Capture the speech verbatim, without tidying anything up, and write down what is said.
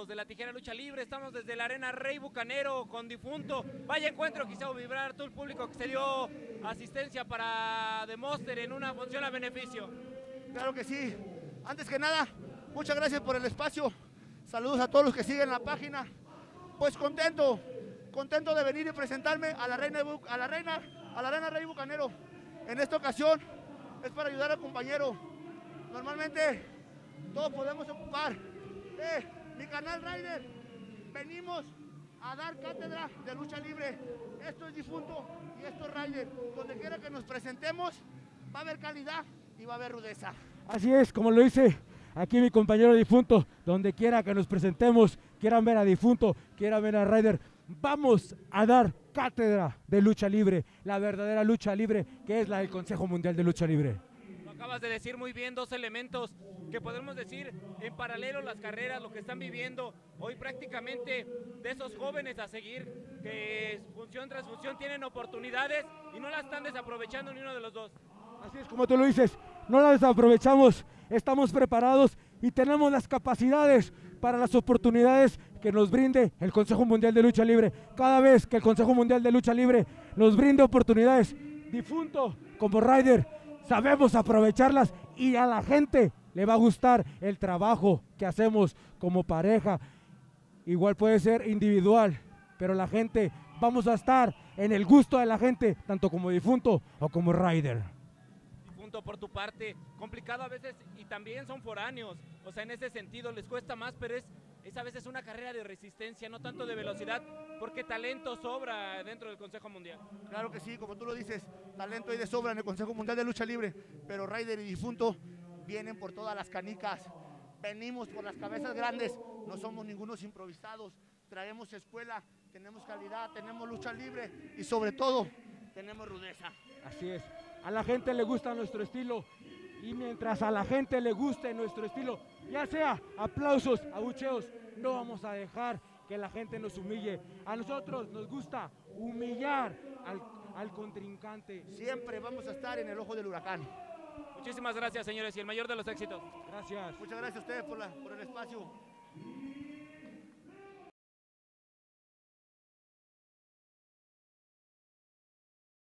de la Tijera Lucha Libre, estamos desde la Arena Rey Bucanero con Difunto. Vaya encuentro que hizo vibrar todo el público que se dio asistencia para The Monster en una función a beneficio. Claro que sí. Antes que nada, muchas gracias por el espacio. Saludos a todos los que siguen la página. Pues contento, contento de venir y presentarme a la Reina, a la Reina, a la Arena Rey Bucanero. En esta ocasión es para ayudar al compañero. Normalmente todos podemos ocupar. Eh, mi canal Rider, venimos a dar cátedra de lucha libre. Esto es Difunto y esto es Rider. Donde quiera que nos presentemos va a haber calidad y va a haber rudeza. Así es, como lo dice aquí mi compañero Difunto, donde quiera que nos presentemos, quieran ver a Difunto, quieran ver a Rider, vamos a dar cátedra de lucha libre, la verdadera lucha libre, que es la del Consejo Mundial de Lucha Libre. Lo acabas de decir muy bien, dos elementos que podemos decir en paralelo las carreras, lo que están viviendo hoy prácticamente de esos jóvenes a seguir, que función tras función tienen oportunidades y no las están desaprovechando ni uno de los dos. Así es, como tú lo dices, no las desaprovechamos, estamos preparados y tenemos las capacidades para las oportunidades que nos brinde el Consejo Mundial de Lucha Libre. Cada vez que el Consejo Mundial de Lucha Libre nos brinde oportunidades, Difunto como Rider, sabemos aprovecharlas y a la gente le va a gustar el trabajo que hacemos como pareja. Igual puede ser individual, pero la gente, vamos a estar en el gusto de la gente, tanto como Difunto o como Rider. Difunto, por tu parte, complicado a veces y también son foráneos, o sea, en ese sentido les cuesta más, pero es, es a veces una carrera de resistencia, no tanto de velocidad, porque talento sobra dentro del Consejo Mundial. Claro que sí, como tú lo dices, talento hay de sobra en el Consejo Mundial de Lucha Libre, pero Rider y Difunto vienen por todas las canicas, venimos por las cabezas grandes, no somos ningunos improvisados, traemos escuela, tenemos calidad, tenemos lucha libre y sobre todo tenemos rudeza. Así es, a la gente le gusta nuestro estilo y mientras a la gente le guste nuestro estilo, ya sea aplausos, abucheos, no vamos a dejar que la gente nos humille. A nosotros nos gusta humillar al, al contrincante. Siempre vamos a estar en el ojo del huracán. Muchísimas gracias, señores, y el mayor de los éxitos. Gracias. Muchas gracias a ustedes por, la, por el espacio.